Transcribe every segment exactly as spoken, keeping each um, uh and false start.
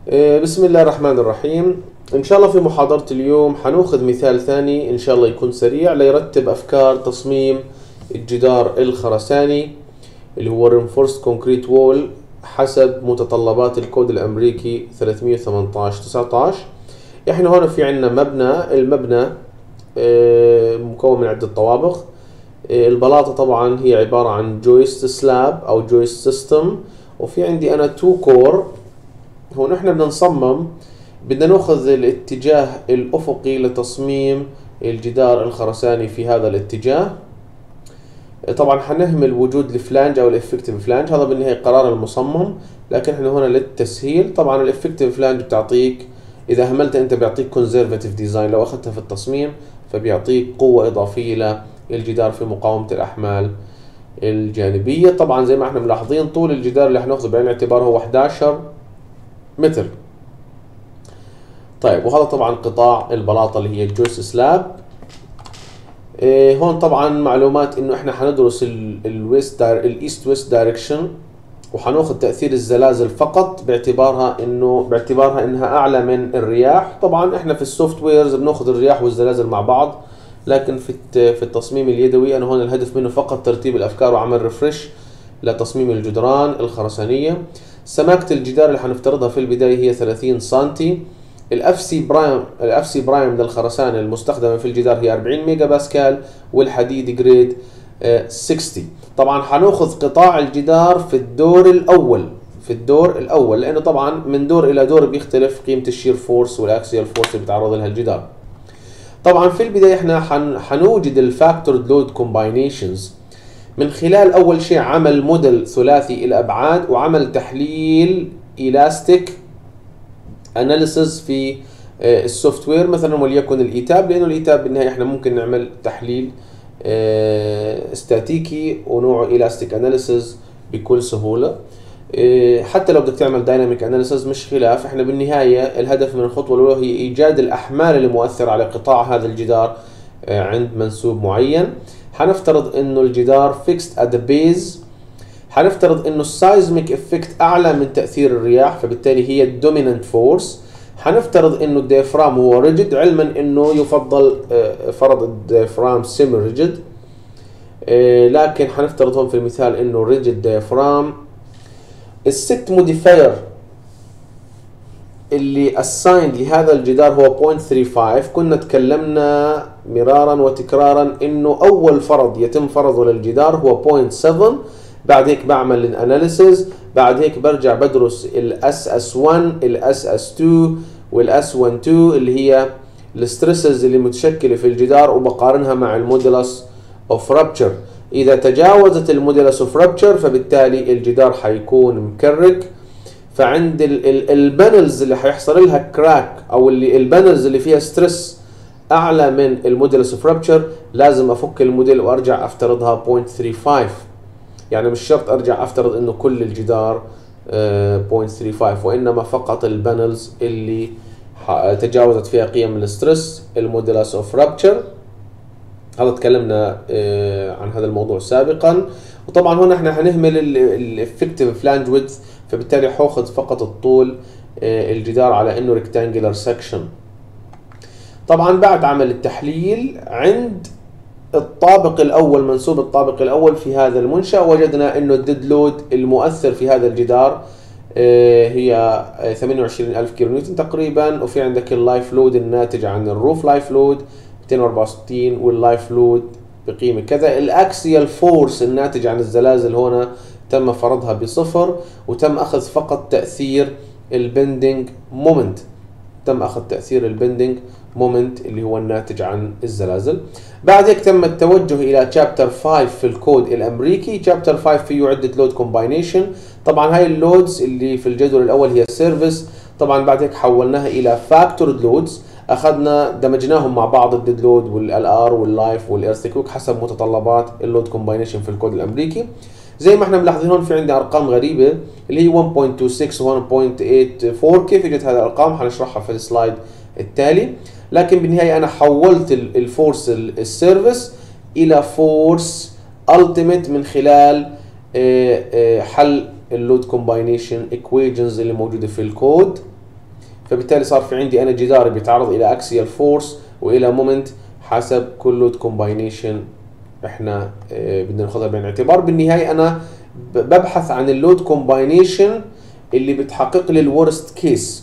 بسم الله الرحمن الرحيم. إن شاء الله في محاضرة اليوم حناخذ مثال ثاني إن شاء الله يكون سريع ليرتب أفكار تصميم الجدار الخرساني اللي هو Reinforced Concrete Wall حسب متطلبات الكود الأمريكي ثلاثمية وثمانية عشر تسعة عشر. إحنا هنا في عندنا مبنى، المبنى مكون من عدة طوابق. البلاطة طبعا هي عبارة عن جويست سلاب أو جويست سيستم، وفي عندي أنا تو كور. هون احنا بدنا نصمم، بدنا ناخذ الاتجاه الافقي لتصميم الجدار الخرساني في هذا الاتجاه. طبعا حنهمل وجود الفلانج او الافكتيف فلانج، هذا بالنهايه قرار المصمم، لكن احنا هنا للتسهيل. طبعا الافكتيف فلانج بتعطيك، اذا هملت انت بيعطيك كونزرفاتيف ديزاين، لو اخذتها في التصميم فبيعطيك قوه اضافيه للجدار في مقاومه الاحمال الجانبيه. طبعا زي ما احنا ملاحظين طول الجدار اللي حناخذه بعين الاعتبار هو إحدى عشر متر. طيب، وهذا طبعا قطاع البلاطه اللي هي الجويست سلاب. إيه هون طبعا معلومات انه احنا حندرس الويست الايست ويست دايركشن، وحناخذ تاثير الزلازل فقط باعتبارها انه باعتبارها انها اعلى من الرياح. طبعا احنا في السوفت ويرز بناخذ الرياح والزلازل مع بعض، لكن في في التصميم اليدوي انا هون الهدف منه فقط ترتيب الافكار وعمل ريفرش لتصميم الجدران الخرسانيه. سماكه الجدار اللي حنفترضها في البدايه هي ثلاثين سنتي. الاف سي برايم الاف سي برايم للخرسانه المستخدمه في الجدار هي أربعين ميجا باسكال، والحديد جريد ستين. طبعا حناخذ قطاع الجدار في الدور الاول في الدور الاول لانه طبعا من دور الى دور بيختلف قيمه الشير فورس والاكسيال فورس اللي بيتعرض لها الجدار. طبعا في البدايه احنا حن حنوجد الفاكتورد لود كومباينيشنز من خلال اول شيء عمل موديل ثلاثي الابعاد وعمل تحليل الاستيك اناليسز في السوفت وير، مثلا وليكن الايتاب، لانه الايتاب بالنهايه احنا ممكن نعمل تحليل استاتيكي ونوعه الاستيك اناليسز بكل سهوله. حتى لو بدك تعمل دايناميك اناليسز مش خلاف، احنا بالنهايه الهدف من الخطوه الاولى هي ايجاد الاحمال المؤثره على قطاع هذا الجدار عند منسوب معين. حنفترض انه الجدار فيكست ات ذا بيز، حنفترض انه السايزميك افكت اعلى من تاثير الرياح، فبالتالي هي الدوميننت فورس. حنفترض انه الديافرام هو ريجيد، علما انه يفضل فرض الديافرام سيمي ريجيد، لكن حنفترض هون في المثال انه ريجيد ديافرام. الست موديفاير اللي اسايند لهذا الجدار هو صفر فاصلة ثلاثة وثلاثين. كنا تكلمنا مرارا وتكرارا انه اول فرض يتم فرضه للجدار هو صفر فاصلة سبعة، بعد هيك بعمل الاناليسيز، بعد هيك برجع بدرس الاس اس واحد الاس اس اثنين والاس واحد اثنين اللي هي الستريسز اللي متشكله في الجدار، وبقارنها مع المودولس اوف رابتشر. اذا تجاوزت المودولس اوف رابتشر فبالتالي الجدار حيكون مكرك، فعند البانلز اللي حيحصل لها كراك او اللي البانلز اللي فيها ستريس اعلى من المودولس اوف رابتشر لازم افك الموديل وارجع افترضها صفر فاصلة ثلاثة وثلاثين. يعني مش شرط ارجع افترض انه كل الجدار صفر فاصلة ثلاثة وثلاثين، وانما فقط البانلز اللي تجاوزت فيها قيم الستريس المودولس اوف رابتشر. هذا تكلمنا عن هذا الموضوع سابقا. وطبعا هنا احنا حنهمل الافكتيف فلانج ويدث، فبالتالي حاخذ فقط الطول الجدار على انه ريكتانجلر سكشن. طبعا بعد عمل التحليل عند الطابق الاول، منسوب الطابق الاول في هذا المنشأ، وجدنا انه الديد لود المؤثر في هذا الجدار هي ثمانية وعشرين ألف كيلو نيوتن تقريبا، وفي عندك اللايف لود الناتج عن الروف لايف لود مئتين وأربعة وستين، واللايف لود بقيمه كذا. الاكسيال فورس الناتج عن الزلازل هنا تم فرضها بصفر، وتم اخذ فقط تاثير البندنج مومنت تم اخذ تاثير البندنج مومنت اللي هو الناتج عن الزلازل. بعد هيك تم التوجه الى تشابتر خمسة في الكود الامريكي. تشابتر خمسة فيه عده لود كومباينيشن. طبعا هاي اللودز اللي في الجدول الاول هي سيرفيس، طبعا بعد هيك حولناها الى فاكتورد لودز، اخذنا دمجناهم مع بعض، الديد لود والال ار واللايف والايرثكويك حسب متطلبات اللود كومباينيشن في الكود الامريكي. زي ما احنا ملاحظين هون في عندي ارقام غريبه اللي هي واحد فاصلة اثنين وستين و واحد فاصلة ثمانية وثمانين. كيف اجت هذه الارقام حنشرحها في السلايد التالي، لكن بالنهايه انا حولت الفورس السيرفيس الى فورس التيميت من خلال حل اللود كومباينيشن ايكويشنز اللي موجوده في الكود. فبالتالي صار في عندي انا جدار بيتعرض الى اكسيال فورس والى مومنت حسب كل لود كومباينيشن احنا اه بدنا ناخذها بعين الاعتبار. بالنهايه انا ببحث عن اللود كومباينيشن اللي بتحقق لي الورست كيس.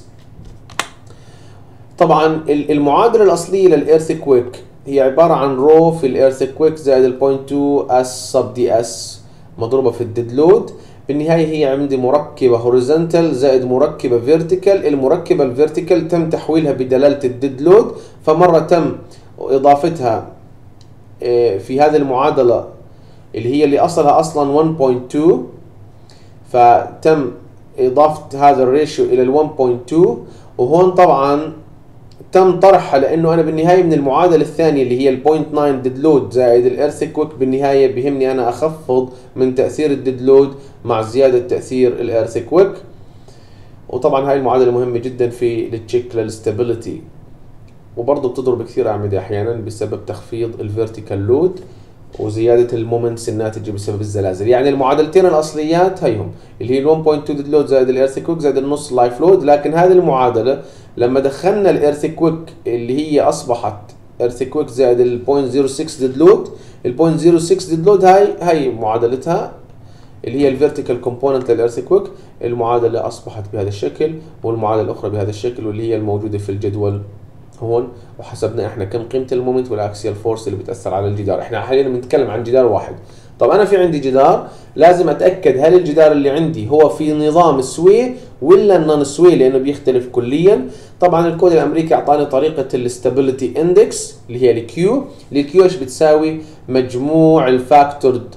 طبعا المعادله الاصليه للايرثكويك هي عباره عن رو في الايرثكويك زائد ال صفر فاصلة اثنين اس سب دي اس مضروبه في الديد لود. بالنهايه هي عندي مركبه هوريزونتال زائد مركبه فيرتيكال. المركبه الفيرتيكال تم تحويلها بدلاله الديد لود، فمره تم اضافتها في هذه المعادله اللي هي اللي اصلها اصلا واحد فاصلة اثنين، فتم اضافه هذا الريشيو الى ال واحد فاصلة اثنين، وهون طبعا تم طرحها لانه انا بالنهايه من المعادله الثانيه اللي هي ال صفر فاصلة تسعة ديد لود زائد الايرثكويك بالنهايه بيهمني انا اخفض من تاثير الديد لود مع زياده تاثير الايرثكويك. وطبعا هاي المعادله مهمه جدا في التشيك للستابيليتي، وبرضه بتضرب كثير اعمده احيانا بسبب تخفيض الفيرتيكال لود وزياده المومنتس الناتجه بسبب الزلازل. يعني المعادلتين الاصليات هيهم اللي هي ال واحد فاصلة اثنين ديد لود زائد الايرثكويك زائد النص لايف لود. لكن هذه المعادله لما دخلنا الايرثكويك اللي هي اصبحت ايرثكويك زائد ال صفر فاصلة صفر ستة ديد لود، ال صفر فاصلة صفر ستة ديد لود هاي هي معادلتها اللي هي الفيرتيكال كومبوننت للايرثكويك. المعادله اصبحت بهذا الشكل والمعادله الاخرى بهذا الشكل واللي هي الموجوده في الجدول هون، وحسبنا احنا كم قيمه المومنت والاكسيال فورس اللي بتاثر على الجدار. احنا حاليا بنتكلم عن جدار واحد. طب انا في عندي جدار، لازم اتاكد هل الجدار اللي عندي هو في نظام سوي ولا النون سوي، لانه بيختلف كليا. طبعا الكود الامريكي اعطاني طريقه الاستابيليتي اندكس اللي هي الكيو. الكيو ايش بتساوي؟ مجموع الفاكتورد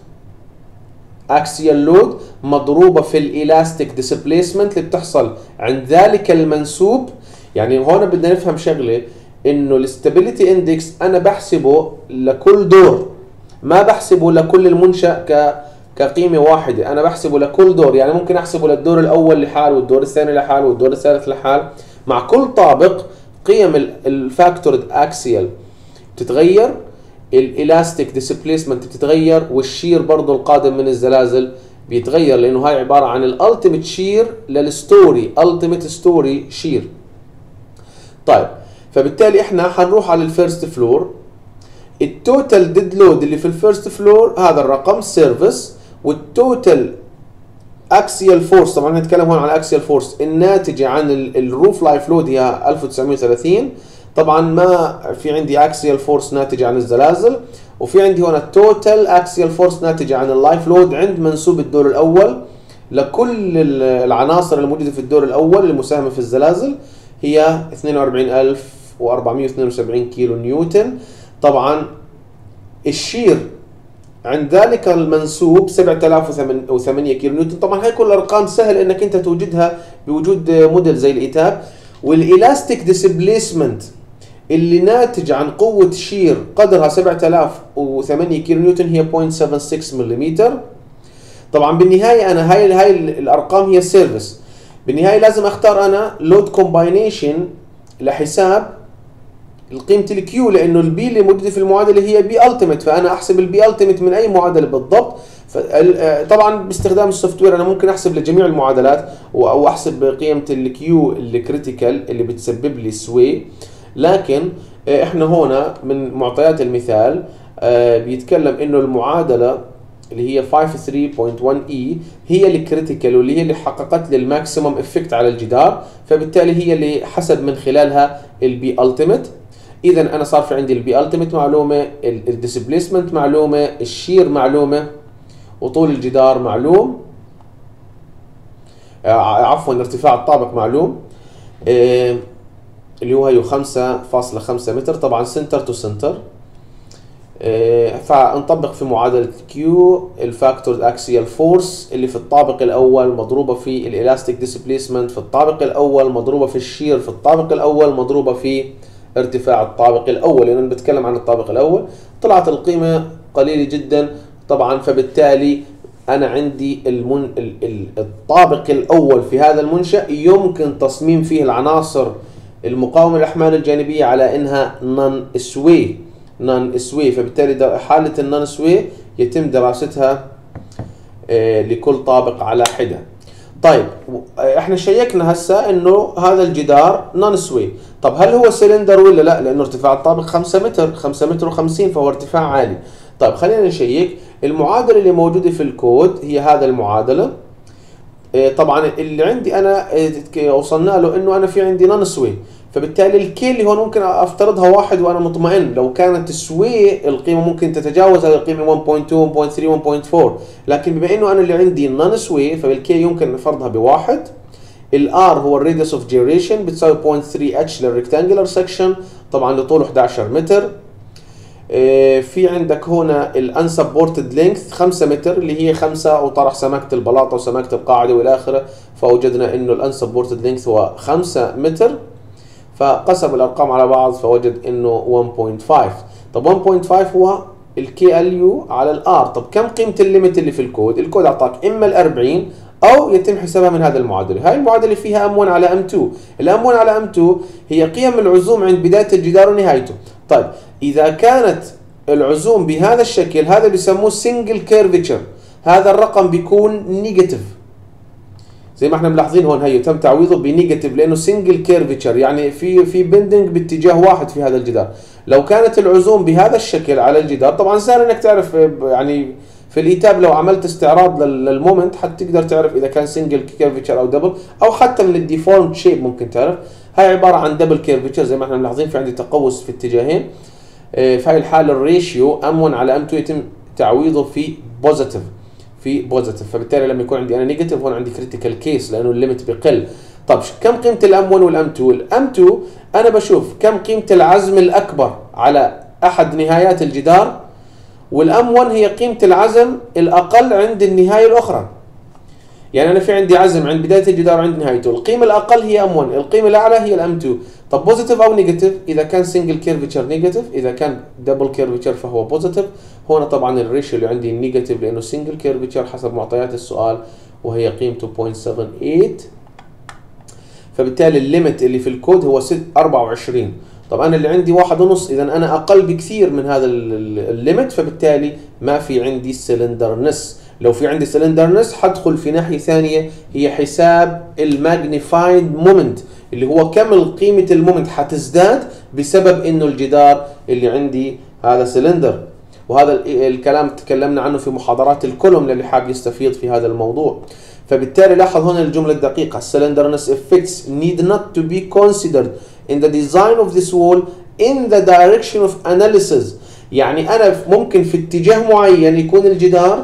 اكسيال لود مضروبه في الالاستيك ديسبيسمنت اللي بتحصل عند ذلك المنسوب. يعني هون بدنا نفهم شغله، انه الاستابيليتي اندكس انا بحسبه لكل دور، ما بحسبه لكل المنشأ ك كقيمه واحده، انا بحسبه لكل دور. يعني ممكن احسبه للدور الاول لحال والدور الثاني لحال والدور الثالث لحال. مع كل طابق قيم الفاكتورد اكسيال بتتغير، الالاستيك ديسبيسمنت بتتغير، والشير برضه القادم من الزلازل بيتغير، لانه هاي عباره عن الالتيميت شير للستوري، التيميت ستوري شير. طيب فبالتالي احنا حنروح على الفيرست فلور. التوتال ديد لود اللي في الفيرست فلور هذا الرقم سيرفيس، والتوتال اكسيال فورس طبعا هنتكلم هون عن اكسيال فورس الناتجه عن الروف لايف لود هي ألف وتسعمئة وثلاثين. طبعا ما في عندي اكسيال فورس ناتجه عن الزلازل، وفي عندي هون التوتال اكسيال فورس ناتجه عن اللايف لود عند منسوب الدور الاول لكل العناصر الموجوده في الدور الاول المساهمه في الزلازل هي اثنين وأربعين ألف وأربعمئة واثنين وسبعين كيلو نيوتن. طبعا الشير عند ذلك المنسوب سبعة آلاف وثمانية كيلو نيوتن. طبعا هاي كل الارقام سهل انك انت توجدها بوجود موديل زي الايتاب. والالاستيك ديسبيسمنت اللي ناتج عن قوه شير قدرها سبعة آلاف وثمانية كيلو نيوتن هي صفر فاصلة سبعة ستة ملم. طبعا بالنهايه انا هاي هاي الارقام هي السيرفيس. بالنهايه لازم اختار انا لود كومباينيشن لحساب قيمه الكيو، لانه البي اللي موجوده في المعادله هي بي التيميت، فانا احسب البي التيميت من اي معادله بالضبط. طبعا باستخدام السوفت وير انا ممكن احسب لجميع المعادلات او احسب قيمه الكيو الكريتيكال اللي بتسبب لي سوي. لكن احنا هنا من معطيات المثال بيتكلم انه المعادله اللي هي خمسة وثلاثين نقطة واحد اي هي الكريتيكال واللي هي اللي حققت لي الماكسيمم افكت على الجدار، فبالتالي هي اللي حسب من خلالها البي التيميت. اذا انا صار في عندي البي التيميت معلومه، الديسبيسمنت معلومه، الشير معلومه، وطول الجدار معلوم، عفوا ارتفاع الطابق معلوم آه اللي هو هي خمسة فاصلة خمسة متر، طبعا سنتر تو سنتر. آه فنطبق في معادله كيو الفاكتور اكسيال فورس اللي في الطابق الاول مضروبه في الالاستيك ديسبيسمنت في الطابق الاول مضروبه في الشير في الطابق الاول مضروبه في ارتفاع الطابق الاول، لان انا بتكلم عن الطابق الاول. طلعت القيمه قليله جدا طبعا، فبالتالي انا عندي المن... الطابق الاول في هذا المنشأ يمكن تصميم فيه العناصر المقاومه للاحمال الجانبيه على انها نون سوي نون سوي فبالتالي حاله النون سوي يتم دراستها لكل طابق على حده. طيب احنا شيكنا هسه انه هذا الجدار نون سوي. طب هل هو سلندر ولا لا؟ لانه ارتفاع الطابق خمسة متر، خمسة متر وخمسين، فهو ارتفاع عالي. طيب خلينا نشيك. المعادله اللي موجوده في الكود هي هذا المعادله. طبعا اللي عندي انا وصلنا له انه انا في عندي نون سوي، فبالتالي الكي اللي هون ممكن افترضها واحد وانا مطمئن. لو كانت سوي القيمه ممكن تتجاوز هذه القيمه واحد فاصلة اثنين واحد فاصلة ثلاثة واحد فاصلة أربعة، لكن بما انه انا اللي عندي نون سوي فبالكي يمكن فرضها بواحد. الار هو الراديوس اوف جيريشن بتساوي صفر فاصلة ثلاثة اتش للريكتانجلر سكشن، طبعا لطوله احد عشر متر. في عندك هنا الانسبورتد لينث خمسة متر اللي هي خمسة وطرح سماكه البلاطه وسماكه القاعده والى اخره، فوجدنا انه الانسبورتد لينث هو خمسة متر، فقسم الارقام على بعض فوجد انه واحد فاصلة خمسة. طب واحد فاصلة خمسة هو الكي ال يو على الار. طب كم قيمه الليميت اللي في الكود؟ الكود اعطاك اما ال أربعين او يتم حسابها من هذا المعادله. هاي المعادله فيها ام واحد على ام اثنين. الام واحد على ام اثنين هي قيم العزوم عند بدايه الجدار ونهايته. طيب اذا كانت العزوم بهذا الشكل هذا بيسموه سنجل كيرفتشر، هذا الرقم بيكون نيجاتيف زي ما احنا ملاحظين هون. هي تم تعويضه بنيجاتيف لانه سنجل كيرفتشر، يعني في في بندنج باتجاه واحد في هذا الجدار. لو كانت العزوم بهذا الشكل على الجدار، طبعا سهل انك تعرف يعني في الايتاب لو عملت استعراض للمومنت حتقدر تعرف اذا كان سنجل كيرفتشر او دبل، او حتى من الديفورم شيب ممكن تعرف. هاي عباره عن دبل كيرفتشر زي ما احنا ملاحظين، في عندي تقوس في اتجاهين. في هاي الحاله الريشيو ام واحد على ام اثنين يتم تعويضه في بوزيتيف في بوزيتيف، فبالتالي لما يكون عندي انا نيجاتيف هون عندي كريتيكال كيس لانه الليمت بقل. طب كم قيمه الام واحد والام اثنين؟ الام اثنين انا بشوف كم قيمه العزم الاكبر على احد نهايات الجدار، والام واحد هي قيمه العزم الاقل عند النهايه الاخرى. يعني انا في عندي عزم عند بدايه الجدار وعند نهايته، القيمه الاقل هي ام واحد، القيمه الاعلى هي الام اثنين. طب بوزيتيف او نيجاتيف؟ اذا كان سنجل كيرفتشر نيجاتيف، اذا كان دبل كيرفتشر فهو بوزيتيف. هنا طبعا الريشيو اللي عندي نيجاتيف لانه سنجل كيرفتشر حسب معطيات السؤال وهي قيمته صفر فاصلة سبعة ثمانية، فبالتالي الليمت اللي في الكود هو أربعة وعشرين. طب انا اللي عندي واحد ونص، اذا انا اقل بكثير من هذا الليمت، فبالتالي ما في عندي سلندرنس. لو في عندي سلندرنس حدخل في ناحيه ثانيه هي حساب الماجنيفايد مومنت اللي هو كم قيمه المومنت حتزداد بسبب انه الجدار اللي عندي هذا سلندر. وهذا الكلام تكلمنا عنه في محاضرات الكولوم للي حاب يستفيض في هذا الموضوع. فبالتالي لاحظ هنا الجمله الدقيقه: cylinderness effects need not to be considered in the design of this wall in the direction of analysis. يعني انا ممكن في اتجاه معين يكون الجدار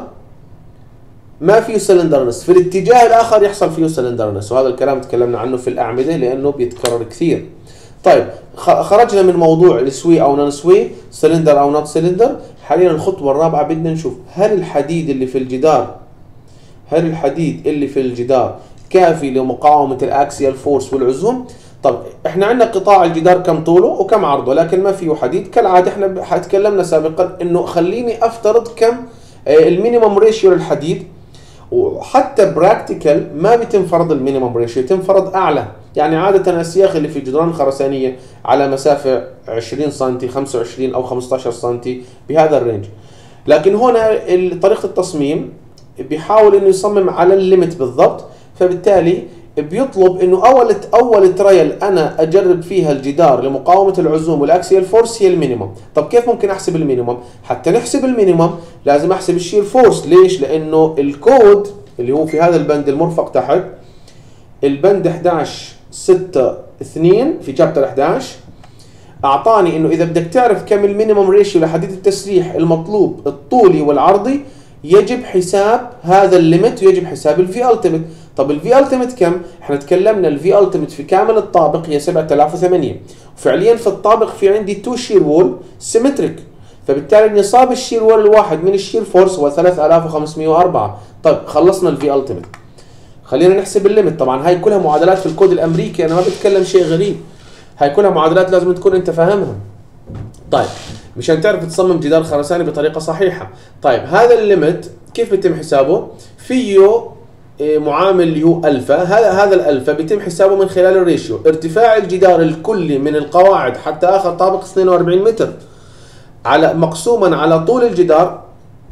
ما فيه سلندرنس، في الاتجاه الاخر يحصل فيه سلندرنس، وهذا الكلام تكلمنا عنه في الاعمده لانه بيتكرر كثير. طيب خرجنا من موضوع السوي او نون سوي، سلندر او نوت سلندر. حاليا الخطوه الرابعه بدنا نشوف هل الحديد اللي في الجدار هل الحديد اللي في الجدار كافي لمقاومه الاكسيال فورس والعزوم. طب احنا عندنا قطاع الجدار كم طوله وكم عرضه، لكن ما فيه حديد. كالعاده احنا تكلمنا سابقا انه خليني افترض كم المينيمم ريشيو للحديد، وحتى براكتيكال ما بيتم فرض المينيمم ريشيو، يتم فرض اعلى. يعني عاده الاسياخ اللي في جدران خرسانيه على مسافه عشرين سم خمسة وعشرين او خمسة عشر سم بهذا الرينج، لكن هنا طريقه التصميم بيحاول انه يصمم على الليمت بالضبط، فبالتالي بيطلب انه اول اول ترايل انا اجرب فيها الجدار لمقاومه العزوم والاكسيال فورس هي المينيمم. طب كيف ممكن احسب المينيمم؟ حتى نحسب المينيمم لازم احسب الشير فورس. ليش؟ لانه الكود اللي هو في هذا البند المرفق تحت، البند احد عشر ستة اثنين في شابتر احد عشر، اعطاني انه اذا بدك تعرف كم المينيمم ريشيو لحديد التسريح المطلوب الطولي والعرضي يجب حساب هذا الليمت ويجب حساب الفي التيمت. طب الفي التيمت كم؟ احنا تكلمنا الفي التيمت في كامل الطابق هي سبعة آلاف وثمانية، وفعليا في الطابق في عندي تو شير وول سيمتريك، فبالتالي نصاب الشير وول الواحد من الشير فورس هو ثلاثة آلاف وخمسمئة وأربعة. طيب خلصنا الفي التيمت، خلينا نحسب الليمت. طبعا هاي كلها معادلات في الكود الامريكي، انا ما بتكلم شيء غريب، هاي كلها معادلات لازم تكون انت فاهمها. طيب مشان تعرف تصمم جدار خرساني بطريقه صحيحه. طيب هذا الليمت كيف بيتم حسابه؟ فيه معامل اللي هو الفا، هذا هذا الالفا بيتم حسابه من خلال الريشيو ارتفاع الجدار الكلي من القواعد حتى اخر طابق اثنين وأربعين متر على مقسوما على طول الجدار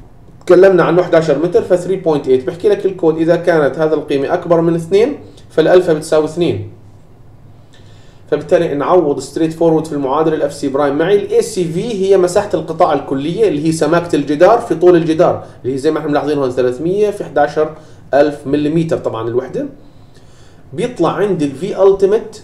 تكلمنا عنه احد عشر متر ف ثلاثة فاصلة ثمانية. بحكي لك الكود اذا كانت هذا القيمه اكبر من اثنين فالالفا بتساوي اثنين. فبالتالي نعوض ستريت فورورد في المعادله الاف سي برايم معي. الاي سي في هي مساحه القطاع الكليه اللي هي سماكه الجدار في طول الجدار اللي هي زي ما احنا ملاحظين هون ثلاثمية في احد عشر ألف ملم طبعا الوحده. بيطلع عندي الفي التيميت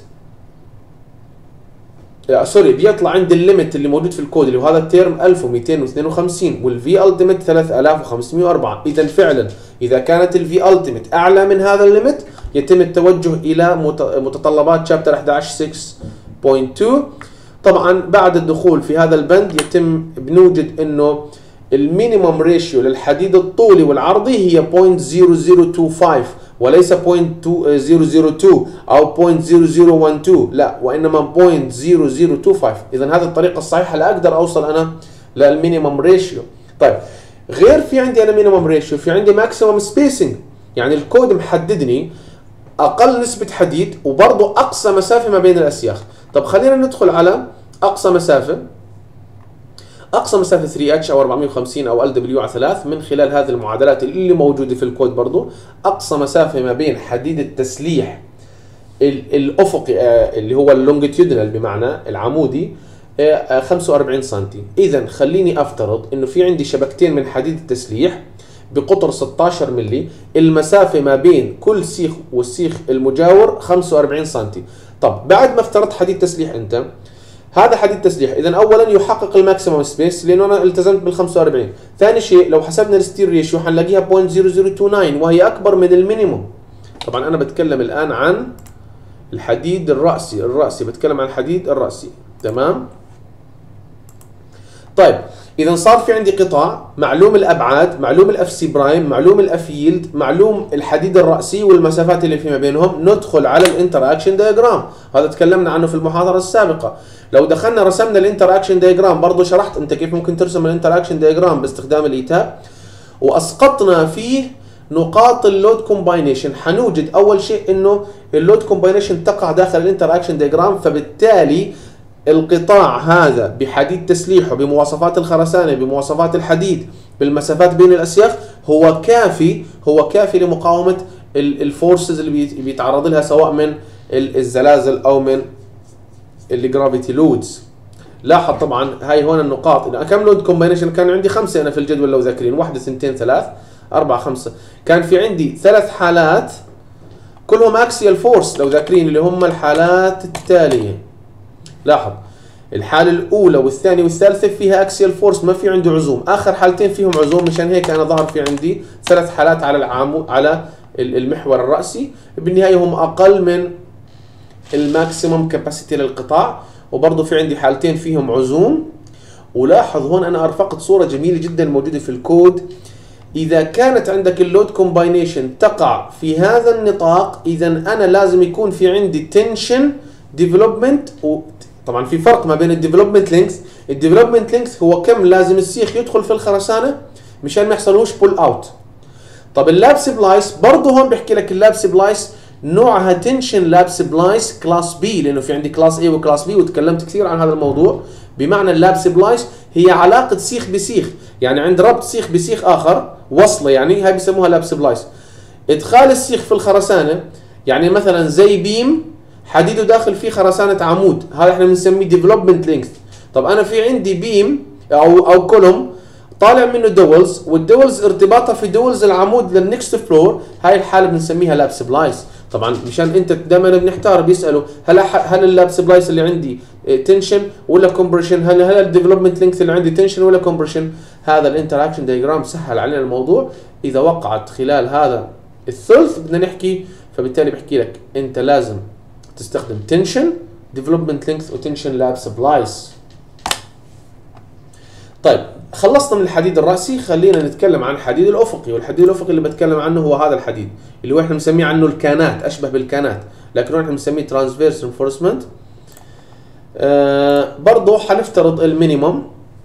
سوري بيطلع عندي الليمت اللي موجود في الكود اللي هو هذا التيرم ألف ومئتين واثنين وخمسين والفي التيميت ثلاثة آلاف وخمسمئة وأربعة. اذا فعلا اذا كانت الفي التيميت اعلى من هذا الليمت يتم التوجه الى متطلبات شابتر احد عشر ستة فاصلة اثنين. طبعا بعد الدخول في هذا البند يتم بنوجد انه المينيمم ريشيو للحديد الطولي والعرضي هي صفر فاصلة صفر صفر اثنين خمسة وليس صفر فاصلة صفر صفر اثنين او صفر فاصلة صفر صفر واحد اثنين، لا وانما صفر فاصلة صفر صفر اثنين خمسة. اذا هذه الطريقه الصحيحه اللي اقدر اوصل انا للمينيمم ريشيو. طيب غير في عندي انا مينيمم ريشيو في عندي ماكسيمم سبيسنج، يعني الكود محددني اقل نسبه حديد وبرضه اقصى مسافه ما بين الاسياخ. طب خلينا ندخل على اقصى مسافه. اقصى مسافه ثري اتش او أربعمئة وخمسين او ال دبليو على ثلاثة من خلال هذه المعادلات اللي موجوده في الكود. برضه اقصى مسافه ما بين حديد التسليح الافقي اللي هو اللونجيتيودنال بمعنى العمودي خمسة وأربعين سم. اذا خليني افترض انه في عندي شبكتين من حديد التسليح بقطر ستة عشر ملي، المسافه ما بين كل سيخ والسيخ المجاور خمسة وأربعين سم. طب بعد ما افترضت حديد تسليح انت هذا حديد تسليح، اذا اولا يحقق الماكسيمم سبيس لانه انا التزمت بال خمسة وأربعين. ثاني شيء لو حسبنا الستير ريشيو حنلاقيها صفر فاصلة صفر صفر اثنين تسعة وهي اكبر من المينيموم. طبعا انا بتكلم الان عن الحديد الرأسي الرأسي بتكلم عن الحديد الرأسي. تمام. طيب اذا صار في عندي قطاع معلوم الابعاد، معلوم الاف سي برايم، معلوم الاف ييلد، معلوم الحديد الرأسي والمسافات اللي فيما بينهم. ندخل على الانتراكشن دايجرام، هذا تكلمنا عنه في المحاضره السابقه. لو دخلنا رسمنا الانتراكشن دايجرام برضه شرحت انت كيف ممكن ترسم الانتراكشن دايجرام باستخدام الايتاب، واسقطنا فيه نقاط اللود كومباينيشن. حنوجد اول شيء انه اللود كومباينيشن تقع داخل الانتراكشن دايجرام، فبالتالي القطاع هذا بحديد تسليحه بمواصفات الخرسانه بمواصفات الحديد بالمسافات بين الاسياخ هو كافي هو كافي لمقاومه الفورسز اللي بيتعرض لها سواء من الزلازل او من الجرافيتي لودز. لاحظ طبعا هاي هون النقاط. كم لود كومباينيشن كان عندي؟ خمسه انا في الجدول لو ذاكرين، واحده اثنتين ثلاث أربعة خمسة. كان في عندي ثلاث حالات كلهم اكسيال فورس لو ذاكرين اللي هم الحالات التاليه. لاحظ الحالة الأولى والثانية والثالثة فيها أكسيال فورس ما في عنده عزوم، آخر حالتين فيهم عزوم، مشان هيك أنا ظهر في عندي ثلاث حالات على العامو على المحور الرأسي. بالنهاية هم أقل من الماكسيمم كاباسيتي للقطاع، وبرضه في عندي حالتين فيهم عزوم. ولاحظ هون أنا أرفقت صورة جميلة جدا موجودة في الكود. إذا كانت عندك اللود كومباينيشن تقع في هذا النطاق إذا أنا لازم يكون في عندي تنشن ديفلوبمنت. طبعا في فرق ما بين الديفلوبمنت لينكس. الديفلوبمنت لينكس هو كم لازم السيخ يدخل في الخرسانه مشان ما يحصلوش بول اوت. طب اللاب سبلايس برضه هون بحكي لك اللاب سبلايس نوعها تنشن لاب سبلايس كلاس بي، لانه في عندي كلاس اي وكلاس بي وتكلمت كثير عن هذا الموضوع. بمعنى اللاب سبلايس هي علاقه سيخ بسيخ، يعني عند ربط سيخ بسيخ اخر وصله، يعني هاي بسموها لاب سبلايس. ادخال السيخ في الخرسانه يعني مثلا زي بيم حديده داخل فيه خرسانه عمود، هذا احنا بنسميه ديفلوبمنت لينكس. طب انا في عندي بيم او او كولوم طالع منه دولز، والدولز ارتباطها في دولز العمود للنكست فلور، هاي الحاله بنسميها لاب سبلايس. طبعا مشان انت دائما بنحتار بيسالوا هل هل اللاب سبلايس اللي عندي تنشن ولا كومبريشن، هل هل الديفلوبمنت لينكس اللي عندي تنشن ولا كومبريشن. هذا الانتراكشن دايجرام سهل علينا الموضوع. اذا وقعت خلال هذا الثلث بدنا نحكي، فبالتالي بحكي لك انت لازم تستخدم تنشن ديفلوبمنت لينكس وتنشن لاب سبلايس. طيب خلصنا من الحديد الرأسي، خلينا نتكلم عن الحديد الأفقي. والحديد الأفقي اللي بتكلم عنه هو هذا الحديد اللي هو احنا بنسميه عنه الكانات، أشبه بالكانات، لكن احنا بنسميه ترانسفيرس رينفورسمنت. آه برضه حنفترض المينيمم.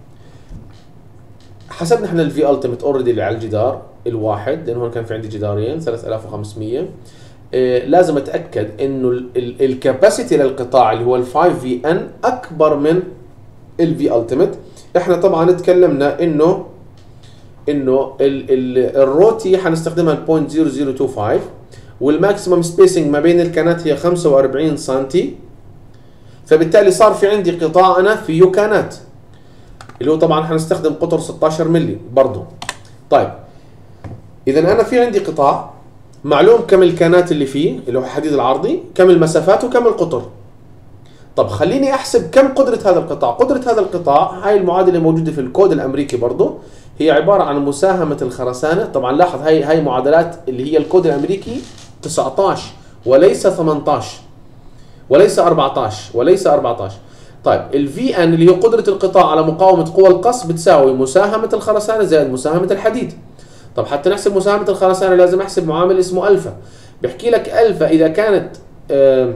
حسبنا احنا الفي التيميت اوريدي اللي على الجدار الواحد، لأنه هون كان في عندي جدارين ثلاثة آلاف وخمسمئة. آه لازم اتاكد انه الكاباسيتي للقطاع اللي هو ال خمسة في ان اكبر من الفي التيميت. احنا طبعا تكلمنا انه انه الروتي حنستخدمها بوينت صفر صفر اثنين خمسة، والماكسيمم سبيسنج ما بين الكانات هي خمسة وأربعين سنتي. فبالتالي صار في عندي قطاع انا فيه كانات، اللي هو طبعا حنستخدم قطر ستة عشر مللي برضه. طيب اذا انا في عندي قطاع معلوم كم الكانات اللي فيه اللي هو الحديد العرضي، كم المسافات وكم القطر. طب خليني احسب كم قدرة هذا القطاع. قدرة هذا القطاع هاي المعادلة موجودة في الكود الامريكي برضه، هي عبارة عن مساهمة الخرسانة. طبعا لاحظ هاي هاي معادلات اللي هي الكود الامريكي تسعة عشر وليس ثمانية عشر وليس أربعة عشر وليس أربعة عشر. طيب الفي ان اللي هي قدرة القطاع على مقاومة قوى القص بتساوي مساهمة الخرسانة زائد مساهمة الحديد. طب حتى نحسب مساهمة الخرسانة لازم احسب معامل اسمه الفا. بحكي لك الفا اذا كانت آه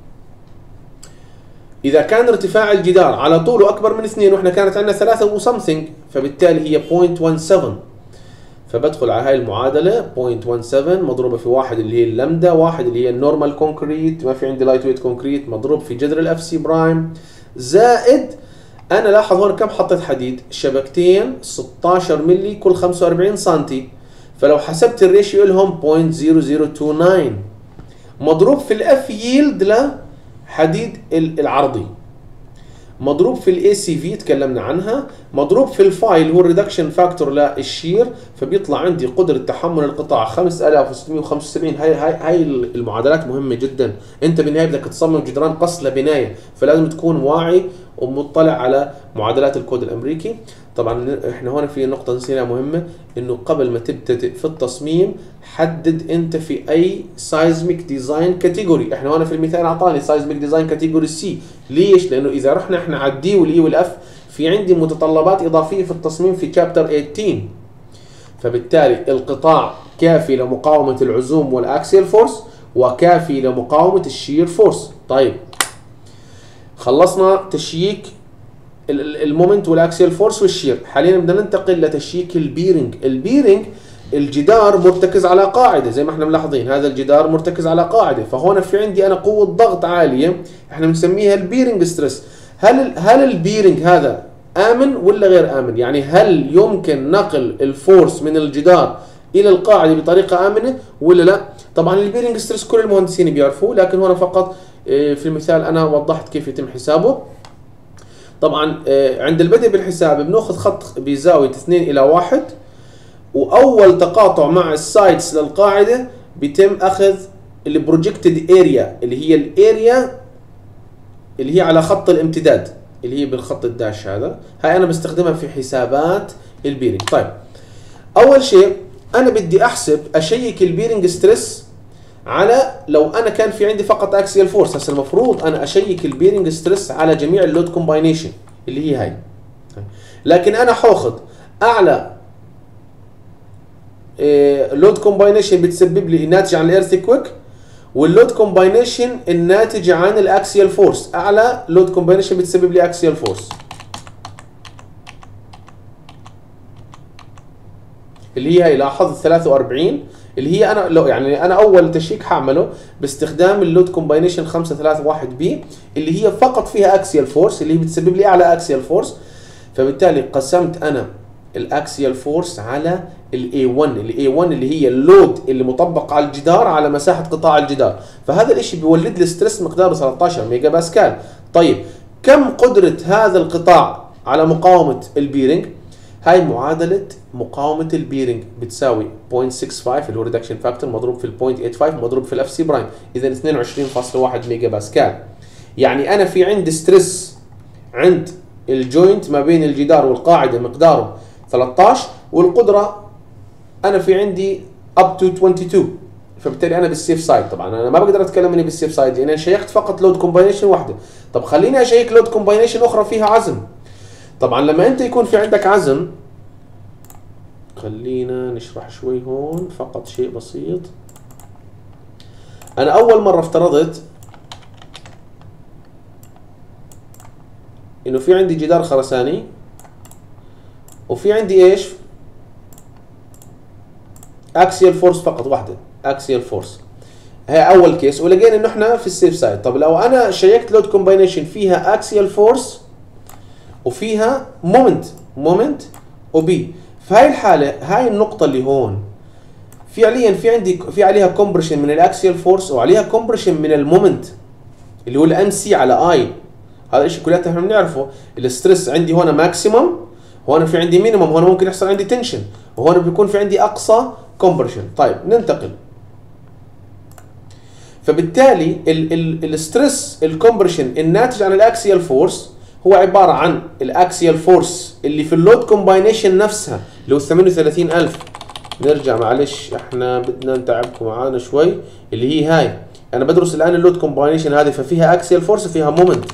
اذا كان ارتفاع الجدار على طوله اكبر من اثنين، واحنا كانت عندنا ثلاثة وسمثينج، فبالتالي هي بوينت واحد سبعة. فبدخل على هاي المعادله بوينت واحد سبعة مضروبه في واحد اللي هي اللمدا، واحد اللي هي النورمال كونكريت، ما في عندي لايت ويت كونكريت، مضروب في جذر الاف سي برايم، زائد انا لاحظ هون كم حطيت حديد، شبكتين ستة عشر مللي كل خمسة وأربعين سنتي. فلو حسبت الريشيو لهم بوينت صفر صفر اثنين تسعة مضروب في الاف ييلد لحديد العرضي، مضروب في الاي سي في تكلمنا عنها، مضروب في الفاي اللي هو الريدكشن فاكتور للشير، فبيطلع عندي قدره تحمل القطاع خمسة آلاف وستمئة وخمسة وسبعين. هاي هاي هاي المعادلات مهمه جدا. انت بالنهايه بدك تصمم جدران قص لبنايه، فلازم تكون واعي ومطلع على معادلات الكود الامريكي. طبعا احنا هون في نقطه نسيناها مهمه، انه قبل ما تبتدئ في التصميم حدد انت في اي سايزميك ديزاين كاتيجوري. احنا هون في المثال اعطاني سايزميك ديزاين كاتيجوري سي. ليش؟ لانه اذا رحنا احنا على الدي والاي والاف في عندي متطلبات اضافيه في التصميم في شابتر ثمانية عشر. فبالتالي القطاع كافي لمقاومه العزوم والاكسيال فورس، وكافي لمقاومه الشير فورس. طيب خلصنا تشييك المومنت والاكسيال فورس والشير، حاليا بدنا ننتقل لتشييك البيرنج. البيرنج الجدار مرتكز على قاعده زي ما احنا ملاحظين، هذا الجدار مرتكز على قاعده، فهون في عندي انا قوه ضغط عاليه احنا بنسميها البيرنج ستريس. هل هل البيرنج هذا امن ولا غير امن؟ يعني هل يمكن نقل الفورس من الجدار الى القاعده بطريقه امنه ولا لا؟ طبعا البيرنج ستريس كل المهندسين بيعرفوه، لكن هنا فقط في المثال انا وضحت كيف يتم حسابه. طبعا عند البدء بالحساب بناخذ خط بزاويه اثنين الى واحد، واول تقاطع مع السايدز للقاعده بيتم اخذ البروجكتد اريا اللي هي الاريا اللي هي على خط الامتداد اللي هي بالخط الداش هذا. هاي انا بستخدمها في حسابات البيرنج. طيب اول شيء انا بدي احسب اشيك البيرنج ستريس على لو انا كان في عندي فقط اكسيال فورس. هسه المفروض انا اشيك البيرنج ستريس على جميع اللود كومباينيشن اللي هي هاي، لكن انا حاخذ اعلى لود كومباينيشن بتسبب لي الناتج عن الايرثكويك، واللود كومباينيشن الناتج عن الاكسيال فورس. اعلى لود كومباينيشن بتسبب لي اكسيال فورس اللي هي هي لاحظ ثلاثة وأربعين اللي هي انا لو يعني انا اول تشيك حاعمله باستخدام اللود كومباينيشن خمسة ثلاثة واحد بي اللي هي فقط فيها اكسيال فورس اللي هي بتسبب لي اعلى اكسيال فورس. فبالتالي قسمت انا الاكسيال فورس على الاي واحد، الاي واحد اللي هي اللود اللي مطبق على الجدار على مساحه قطاع الجدار، فهذا الشيء بيولد لي ستريس مقداره ثلاثة عشر ميجا باسكال. طيب كم قدره هذا القطاع على مقاومه البيرنج؟ هاي معادله مقاومه البيرنج بتساوي صفر فاصلة ستة خمسة اللي هو ريدكشن فاكتور مضروب في ال صفر فاصلة ثمانية خمسة مضروب في الاف سي برايم، اذا اثنين وعشرين فاصلة واحد ميجا باسكال. يعني انا في عندي ستريس عند الجوينت ما بين الجدار والقاعده مقداره ثلاثة عشر، والقدره انا في عندي اب تو اثنين وعشرين، فبالتالي انا بالسيف سايد. طبعا انا ما بقدر اتكلم اني بالسيف سايد لان انا شيكت فقط لود كومباينيشن واحده. طب خليني اشيك لود كومباينيشن اخرى فيها عزم. طبعا لما انت يكون في عندك عزم، خلينا نشرح شوي هون فقط شيء بسيط. انا اول مره افترضت انه في عندي جدار خرساني وفي عندي ايش؟ اكسيال فورس فقط واحده، اكسيال فورس. هي اول كيس، ولقينا انه احنا في السيف سايد. طب لو انا شيكت لود كومباينيشن فيها اكسيال فورس وفيها مومنت مومنت وبي، في هاي الحالة هاي النقطة اللي هون فعليا في عندي في عليها كومبريشن من الاكسيال فورس وعليها كومبريشن من المومنت اللي هو الام سي على اي. هذا الشيء كلياته احنا بنعرفه. الستريس عندي هون ماكسيمم، هون في عندي مينيمم، هون ممكن يحصل عندي تنشن، وهون بيكون في عندي اقصى كومبريشن. طيب ننتقل. فبالتالي الستريس الكومبريشن الناتج عن الاكسيال فورس هو عباره عن الاكسيال فورس اللي في اللود كومباينيشن نفسها اللي هو ثمانية وثلاثين ألف. نرجع معلش احنا بدنا نتعبكم معانا شوي. اللي هي هاي انا بدرس الان اللود كومباينيشن هذه، ففيها اكسيال فورس وفيها مومنت.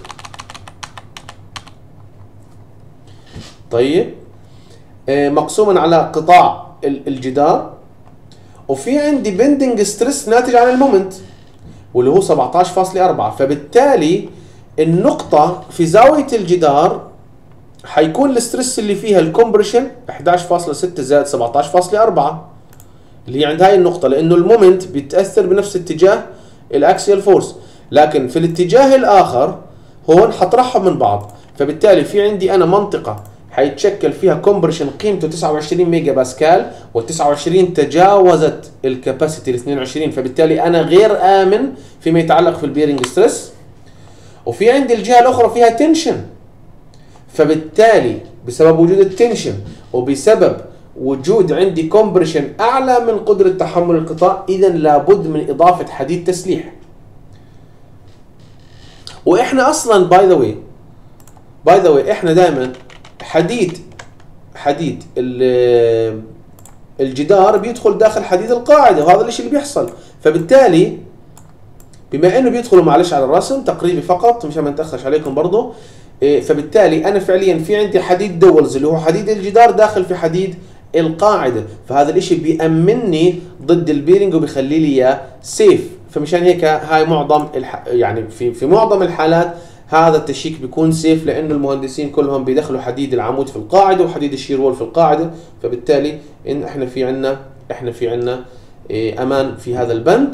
طيب اه مقسوما على قطاع الجدار، وفي عندي بندنج ستريس ناتج عن المومنت واللي هو سبعة عشر فاصلة أربعة. فبالتالي النقطة في زاوية الجدار حيكون الستريس اللي فيها الكومبريشن احد عشر فاصلة ستة زائد سبعة عشر فاصلة أربعة اللي هي عند هاي النقطة، لأنه المومنت بيتأثر بنفس اتجاه الأكسيال فورس، لكن في الاتجاه الآخر هون حطرحهم من بعض. فبالتالي في عندي أنا منطقة حيتشكل فيها كومبريشن قيمته تسعة وعشرين ميجا باسكال، وال تسعة وعشرين تجاوزت الكاباسيتي ال اثنين وعشرين، فبالتالي أنا غير آمن فيما يتعلق في البيرنج ستريس. وفي عندي الجهة الأخرى فيها تنشن، فبالتالي بسبب وجود التنشن وبسبب وجود عندي كومبريشن اعلى من قدرة تحمل القطاع، اذا لابد من اضافة حديد تسليح. واحنا اصلا باي ذا واي باي ذا واي احنا دائما حديد حديد الجدار بيدخل داخل حديد القاعدة، وهذا الشيء اللي بيحصل. فبالتالي بما انه بيدخلوا معلش على الرسم تقريبي فقط مشان ما نتاخرش عليكم برضه، فبالتالي انا فعليا في عندي حديد دولز اللي هو حديد الجدار داخل في حديد القاعده، فهذا الاشي بيأمنني ضد البيرنج وبيخلي لي اياه سيف. فمشان هيك هاي معظم الح... يعني في في معظم الحالات هذا التشيك بيكون سيف، لانه المهندسين كلهم بيدخلوا حديد العمود في القاعده وحديد الشير وول في القاعده، فبالتالي ان احنا في عندنا احنا في عندنا امان في هذا البند.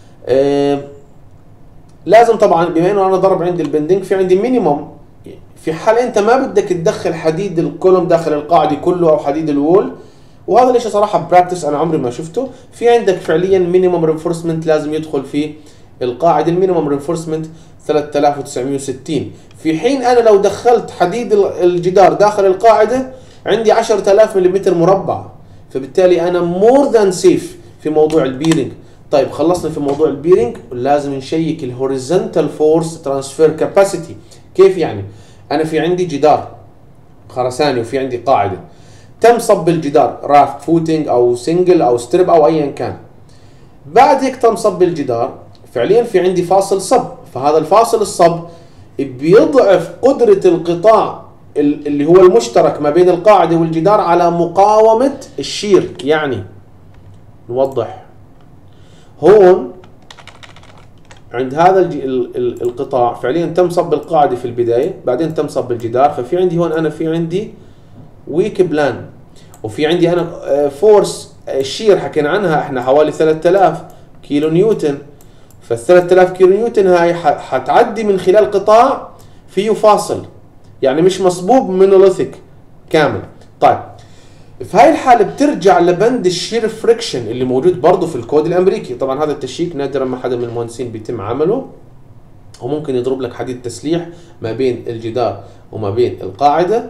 لازم طبعا بما انه انا ضرب عندي البندنج في عندي مينيموم، في حال انت ما بدك تدخل حديد الكولوم داخل القاعده كله او حديد الوول، وهذا الشيء صراحه براكتس انا عمري ما شفته، في عندك فعليا مينيموم رينفورسمنت لازم يدخل في القاعده. المينيموم رينفورسمنت ثلاثة آلاف وتسعمئة وستين، في حين انا لو دخلت حديد الجدار داخل القاعده عندي عشرة آلاف ملم مربع، فبالتالي انا مور ذان سيف في موضوع البيرنج. طيب خلصنا في موضوع البيرنج، لازم نشيك الهوريزونتال فورس ترانسفير كاباسيتي. كيف يعني؟ انا في عندي جدار خرساني وفي عندي قاعده، تم صب الجدار رافت فوتنج او سنجل او ستريب او ايا كان، بعد هيك تم صب الجدار فعليا في عندي فاصل صب، فهذا الفاصل الصب بيضعف قدره القطاع اللي هو المشترك ما بين القاعده والجدار على مقاومه الشير. يعني نوضح هون عند هذا القطاع فعليا تم صب القاعده في البدايه، بعدين تم صب الجدار، ففي عندي هون انا في عندي ويك بلان، وفي عندي انا فورس الشير حكينا عنها احنا حوالي ثلاثة آلاف كيلو نيوتن، فال ثلاثة آلاف كيلو نيوتن هاي حتعدي من خلال قطاع فيه فاصل، يعني مش مصبوب مونوليثيك كامل. طيب في هاي الحالة بترجع لبند الشير فريكشن اللي موجود برضه في الكود الامريكي. طبعا هذا التشيك نادرا ما حدا من المهندسين بيتم عمله، وممكن يضرب لك حديد تسليح ما بين الجدار وما بين القاعدة.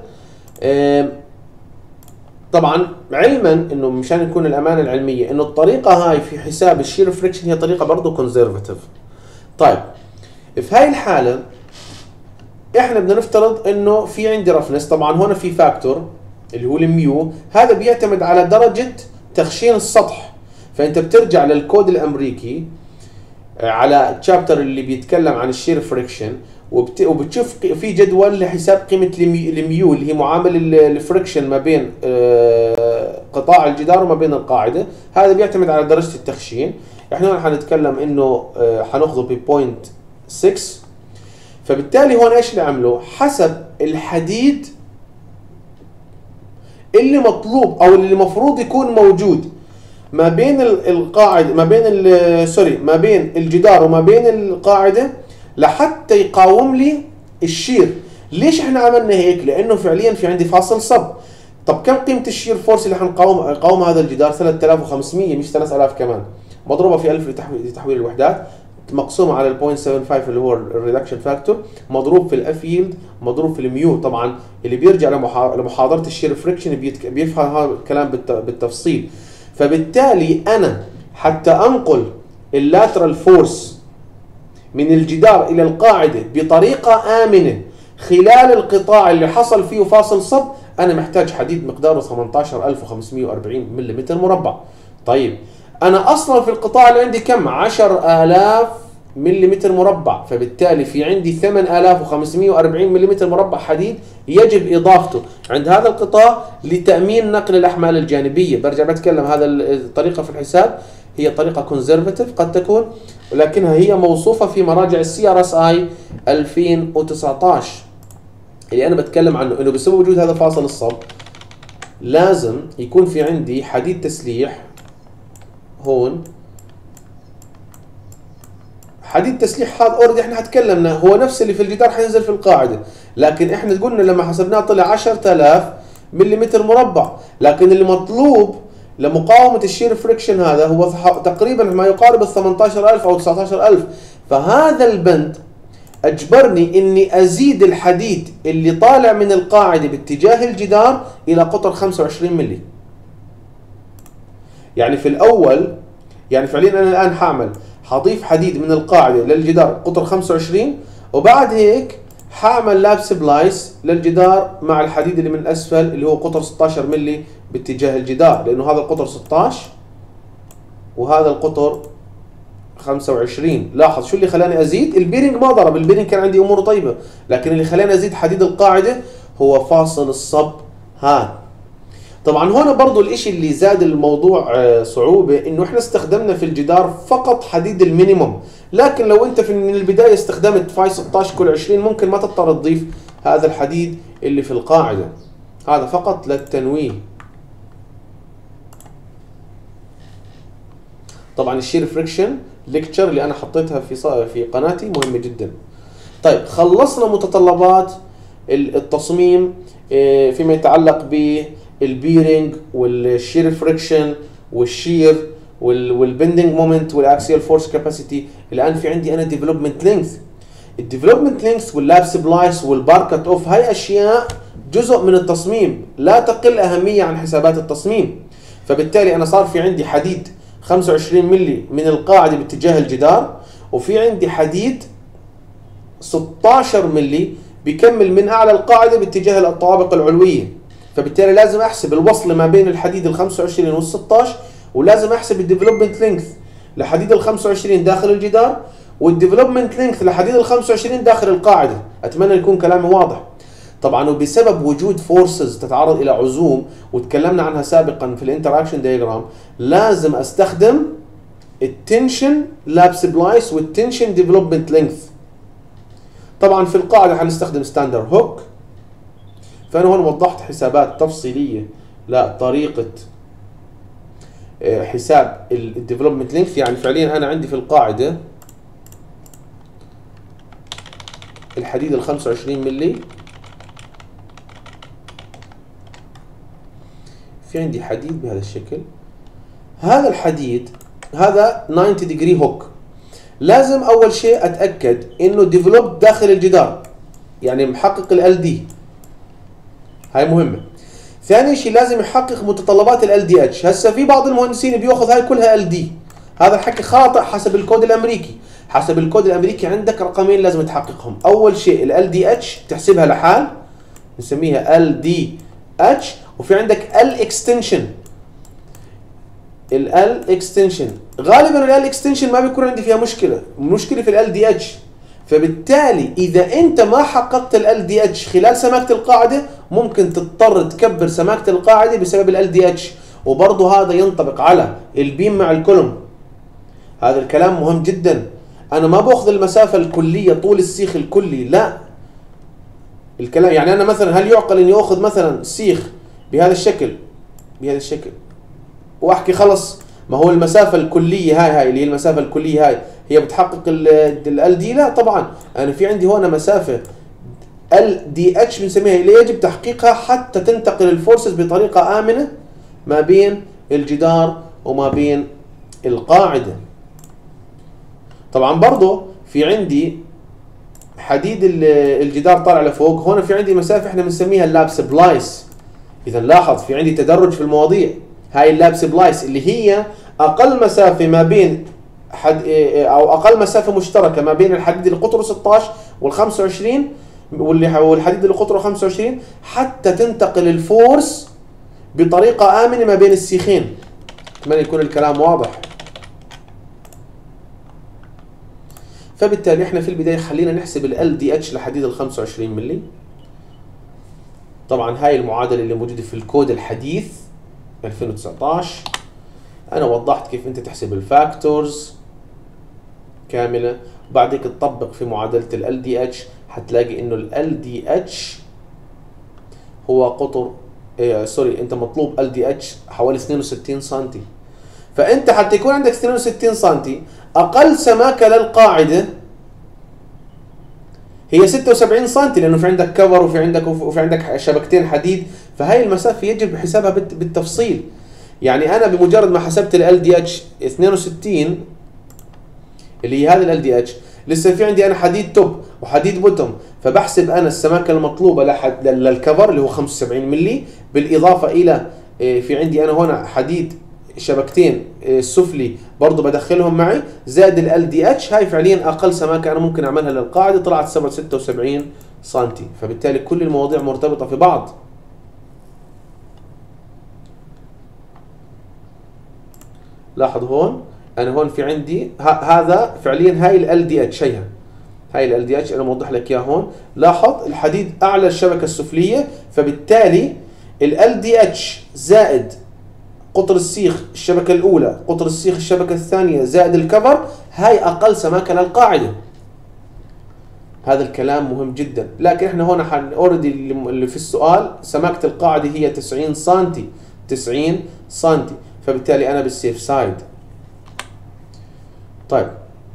طبعا علما انه مشان يكون الامانة العلمية انه الطريقة هاي في حساب الشير فريكشن هي طريقة برضه كونزرفاتيف. طيب في هاي الحالة احنا بدنا نفترض انه في عندي رفنس، طبعا هون في فاكتور اللي هو الميو، هذا بيعتمد على درجة تخشين السطح. فانت بترجع للكود الامريكي على الشابتر اللي بيتكلم عن الشير فريكشن، وبتشوف في جدول لحساب قيمة الميو اللي هي معامل الفريكشن ما بين قطاع الجدار وما بين القاعدة. هذا بيعتمد على درجة التخشين. احنا هون حنتكلم انه حناخذه ب صفر فاصلة ستة، فبالتالي هون ايش اللي عمله؟ حسب الحديد اللي مطلوب او اللي المفروض يكون موجود ما بين القاعده ما بين سوري ما بين الجدار وما بين القاعده لحتى يقاوم لي الشير. ليش احنا عملنا هيك؟ لانه فعليا في عندي فاصل صب، طب كم قيمة الشير فورس اللي حنقاوم يقاوم هذا الجدار؟ ثلاثة آلاف وخمسمية مش ثلاثة آلاف كمان، مضروبة في ألف لتحويل الوحدات، مقسومة على ال صفر فاصلة سبعة خمسة اللي هو الريدكشن فاكتور، مضروب في الاف ييلد، مضروب في الميو. طبعا اللي بيرجع لمحاضرة الشير فريكشن بيفهم هذا الكلام بالتفصيل. فبالتالي انا حتى انقل اللاترال فورس من الجدار الى القاعدة بطريقة آمنة خلال القطاع اللي حصل فيه فاصل صب، انا محتاج حديد مقداره ثمانية عشر ألف وخمسمية وأربعين ملم مربع. طيب انا اصلا في القطاع اللي عندي كم؟ عشرة آلاف ملم مربع، فبالتالي في عندي ثمانية آلاف وخمسمية وأربعين ملم مربع حديد يجب اضافته عند هذا القطاع لتامين نقل الاحمال الجانبيه. برجع بتكلم هذا الطريقه في الحساب هي طريقه كونزرفاتيف قد تكون، ولكنها هي موصوفه في مراجع السي ار اس اي ألفين وتسعة عشر اللي انا بتكلم عنه، انه بسبب وجود هذا فاصل الصب لازم يكون في عندي حديد تسليح هون. حديد تسليح هذا اوريدي احنا حتكلمنا هو نفس اللي في الجدار حينزل في القاعده، لكن احنا قلنا لما حسبناه طلع عشرة آلاف ملم مربع، لكن اللي مطلوب لمقاومه الشير فريكشن هذا هو تقريبا ما يقارب ال ثمانية عشر ألف او تسعة عشر ألف. فهذا البند اجبرني اني ازيد الحديد اللي طالع من القاعده باتجاه الجدار الى قطر خمسة وعشرين ملي. يعني في الاول يعني فعليا انا الان حاعمل حضيف حديد من القاعده للجدار قطر خمسة وعشرين، وبعد هيك حاعمل لاب سبلايس للجدار مع الحديد اللي من اسفل اللي هو قطر ستة عشر ملي باتجاه الجدار، لانه هذا القطر ستة عشر وهذا القطر خمسة وعشرين. لاحظ شو اللي خلاني ازيد؟ البيرنج ما ضرب، البيرنج كان عندي اموره طيبه، لكن اللي خلاني ازيد حديد القاعده هو فاصل الصب هذا. طبعا هون برضو الاشي اللي زاد الموضوع صعوبه انه احنا استخدمنا في الجدار فقط حديد المينيموم، لكن لو انت في من البدايه استخدمت فاي ستة عشر كل عشرين ممكن ما تضطر تضيف هذا الحديد اللي في القاعده، هذا فقط للتنويه. طبعا الشير فريكشن ليكتشر اللي انا حطيتها في في قناتي مهمه جدا. طيب خلصنا متطلبات التصميم فيما يتعلق بالبيرنج والشير فريكشن والشير والبندنج مومنت والاكسيال فورس كاباسيتي. الان في عندي انا ديفلوبمنت لينث. الديفلوبمنت لينث واللاب سبلايس والبار كات اوف هاي اشياء جزء من التصميم لا تقل اهميه عن حسابات التصميم. فبالتالي انا صار في عندي حديد خمسة وعشرين ملي من القاعده باتجاه الجدار، وفي عندي حديد ستة عشر ملي بيكمل من اعلى القاعده باتجاه الطوابق العلويه. فبالتالي لازم احسب الوصل ما بين الحديد ال خمسة وعشرين وال ستة عشر، ولازم احسب الديفلوبمنت لينث لحديد ال خمسة وعشرين داخل الجدار والديفلوبمنت لينث لحديد ال خمسة وعشرين داخل القاعده. اتمنى يكون كلامي واضح. طبعا وبسبب وجود فورسز تتعرض الى عزوم وتكلمنا عنها سابقا في الانتراكشن دايجرام، لازم استخدم التنشن لاب سبلايس والتنشن ديفلوبمنت لينث. طبعا في القاعده حنستخدم ستاندر هوك. فانا هون وضحت حسابات تفصيليه لطريقه حساب الديفلوبمنت لينث. يعني فعليا انا عندي في القاعده الحديد ال خمسة وعشرين ملي، في عندي حديد بهذا الشكل. هذا الحديد هذا تسعين ديجري هوك. لازم اول شيء اتاكد انه ديفلوب داخل الجدار، يعني محقق ال دي، هاي مهمه. ثاني شيء لازم يحقق متطلبات ال دي اتش. هسه في بعض المهندسين بياخذ هاي كلها ال دي، هذا الحكي خاطئ حسب الكود الامريكي. حسب الكود الامريكي عندك رقمين لازم تحققهم. اول شيء ال دي اتش تحسبها لحال نسميها ال دي اتش، وفي عندك ال اكستنشن. ال اكستنشن غالبا ال اكستنشن ما بيكون عندي فيها مشكله، مشكله في ال دي اتش. فبالتالي اذا انت ما حققت ال دي اتش خلال سماكه القاعده ممكن تضطر تكبر سماكه القاعده بسبب ال دي اتش، وبرضه هذا ينطبق على البيم مع الكولوم. هذا الكلام مهم جدا. انا ما باخذ المسافه الكليه طول السيخ الكلي، لا. الكلام يعني انا مثلا هل يعقل اني اخذ مثلا سيخ بهذا الشكل بهذا الشكل واحكي خلص ما هو المسافه الكليه هاي هاي اللي هي المسافه الكليه هاي هي بتحقق ال دي؟ لا طبعا، انا في عندي هون مسافه ال دي اتش بنسميها اللي يجب تحقيقها حتى تنتقل الفورسز بطريقة آمنة ما بين الجدار وما بين القاعدة. طبعا برضه في عندي حديد الجدار طالع لفوق، هون في عندي مسافة احنا بنسميها اللاب سبلايس. إذا لاحظ في عندي تدرج في المواضيع. هاي اللاب سبلايس اللي هي أقل مسافة ما بين حد أو أقل مسافة مشتركة ما بين الحديد اللي قطره ستة عشر وال خمسة وعشرين والحديد اللي قطره خمسة وعشرين حتى تنتقل الفورس بطريقة آمنة ما بين السيخين. أتمنى يكون الكلام واضح. فبالتالي احنا في البداية خلينا نحسب ال ال دي اتش لحديد ال خمسة وعشرين ملي. طبعا هاي المعادلة اللي موجودة في الكود الحديث ألفين وتسعة عشر. أنا وضحت كيف أنت تحسب الفاكتورز كاملة، وبعدك تطبق في معادلة ال ال دي اتش حتلاقي إنه ال ال دي اتش هو قطر إيه سوري أنت مطلوب ال دي اتش حوالي اثنين وستين سنتي. فأنت حتى يكون عندك اثنين وستين سنتي أقل سماكة للقاعدة هي ستة وسبعين سنتي، لأنه في عندك كفر وفي عندك وفي عندك شبكتين حديد. فهي المسافة يجب حسابها بالتفصيل. يعني أنا بمجرد ما حسبت ال ال دي اتش اثنين وستين اللي هي هذا ال ال دي اتش، لسه في عندي أنا حديد توب وحديد بوتوم، فبحسب أنا السماكة المطلوبة لحد للكفر اللي هو خمسة وسبعين ملي، بالإضافة إلى في عندي أنا هنا حديد شبكتين السفلي برضه بدخلهم معي زائد ال ال دي اتش. هاي فعليا اقل سماكه انا ممكن اعملها للقاعده طلعت ستة وسبعين سنتي. فبالتالي كل المواضيع مرتبطه في بعض. لاحظ هون انا هون في عندي هذا فعليا هاي ال ال دي اتش هيها هاي ال ال دي اتش انا موضح لك اياها هون. لاحظ الحديد اعلى الشبكه السفليه، فبالتالي ال ال دي اتش زائد قطر السيخ الشبكة الأولى قطر السيخ الشبكة الثانية زائد الكفر، هاي أقل سماكة للقاعدة. هذا الكلام مهم جدا. لكن احنا هنا حن اوريدي اللي في السؤال سماكة القاعدة هي تسعين سنتي تسعين سنتي، فبالتالي أنا بالسيف سايد. طيب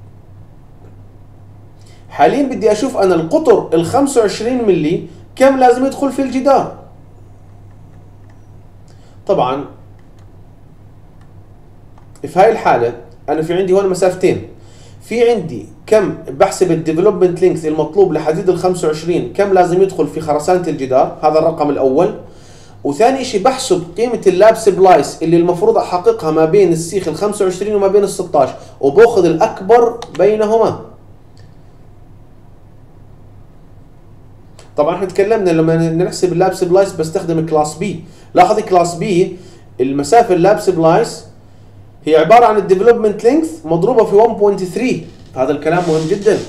حاليا بدي أشوف أنا القطر ال خمسة وعشرين ملي كم لازم يدخل في الجدار. طبعا في هاي الحالة أنا في عندي هون مسافتين. في عندي كم بحسب الديفلوبمنت لينث المطلوب لحديد ال خمسة وعشرين كم لازم يدخل في خرسانة الجدار، هذا الرقم الأول. وثاني شيء بحسب قيمة اللاب سبلايس اللي المفروض أحققها ما بين السيخ ال خمسة وعشرين وما بين ال ستة عشر، وباخذ الأكبر بينهما. طبعا احنا تكلمنا لما نحسب اللاب سبلايس بستخدم كلاس بي. لاحظ كلاس بي المسافة اللاب سبلايس هي عبارة عن الديفلوبمنت لينث مضروبة في واحد فاصلة ثلاثة. هذا الكلام مهم جدا.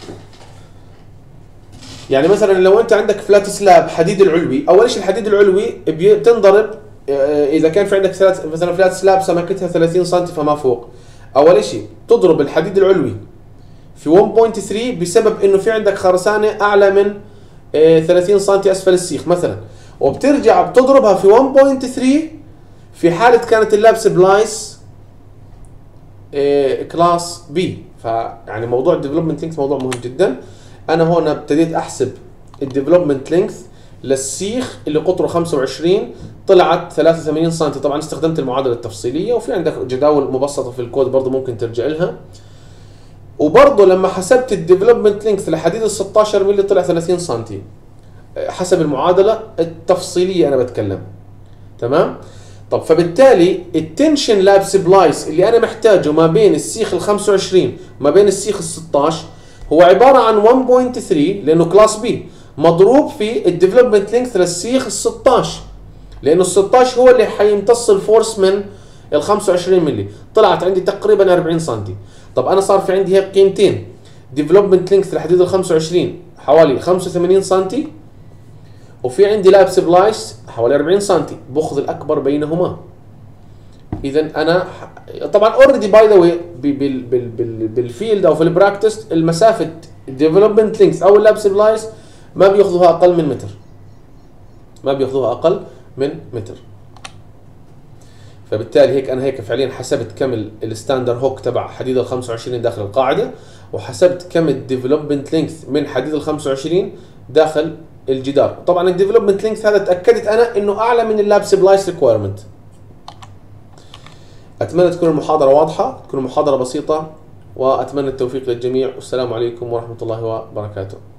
يعني مثلا لو انت عندك فلات سلاب حديد العلوي، اول شيء الحديد العلوي بتنضرب اذا كان في عندك ثلاث مثلا فلات سلاب سماكتها ثلاثين سنتي فما فوق، اول شيء تضرب الحديد العلوي في واحد فاصلة ثلاثة بسبب انه في عندك خرسانة اعلى من ثلاثين سنتي اسفل السيخ مثلا، وبترجع بتضربها في واحد فاصلة ثلاثة في حالة كانت اللاب سبلايس كلاس بي. فيعني موضوع الديفلوبمنت لينث موضوع مهم جدا. انا هون ابتديت احسب الديفلوبمنت لينث للسيخ اللي قطره خمسة وعشرين طلعت ثلاثة وثمانين سنتي. طبعا استخدمت المعادله التفصيليه، وفي عندك جداول مبسطه في الكود برضه ممكن ترجع لها. وبرضه لما حسبت الديفلوبمنت لينث لحديد ال ستة عشر ملي طلع ثلاثين سنتي حسب المعادله التفصيليه انا بتكلم. تمام؟ طب فبالتالي التنشن لاب سبلايس اللي انا محتاجه ما بين السيخ ال خمسة وعشرين وما بين السيخ ال ستة عشر هو عباره عن واحد فاصلة ثلاثة لانه كلاس بي مضروب في الديفلوبمنت لينث للسيخ ال ستة عشر، لانه ال ستة عشر هو اللي حيمتص الفورس من ال خمسة وعشرين ملي، طلعت عندي تقريبا أربعين سنتي. طب انا صار في عندي هيك قيمتين، ديفلوبمنت لينث لحديد ال خمسة وعشرين حوالي خمسة وثمانين سنتي، وفي عندي لاب سبلايس حوالي أربعين سنتي، باخذ الاكبر بينهما. اذا انا طبعا اوريدي باي ذا واي بالفيلد او في البراكتس المسافه الديفلوبمنت لينث او اللاب سبلايس ما بياخذوها اقل من متر، ما بياخذوها اقل من متر. فبالتالي هيك انا هيك فعليا حسبت كم الستاندر هوك تبع حديد ال خمسة وعشرين داخل القاعده، وحسبت كم الديفلوبمنت لينث من حديد ال خمسة وعشرين داخل الجدار. طبعا الديفلوبمنت لينث هذا تاكدت انا انه اعلى من اللاب سبلايس ريكويرمنت. اتمنى تكون المحاضره واضحه، تكون المحاضره بسيطه، واتمنى التوفيق للجميع، والسلام عليكم ورحمه الله وبركاته.